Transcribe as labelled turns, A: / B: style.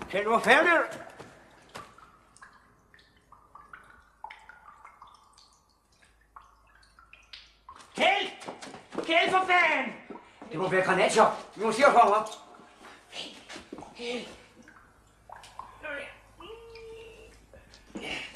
A: Kan du være færdig? Kjeld! Kjeld for fanden!
B: Det må være Granatchok. Vi må se at komme op.
A: Kjeld!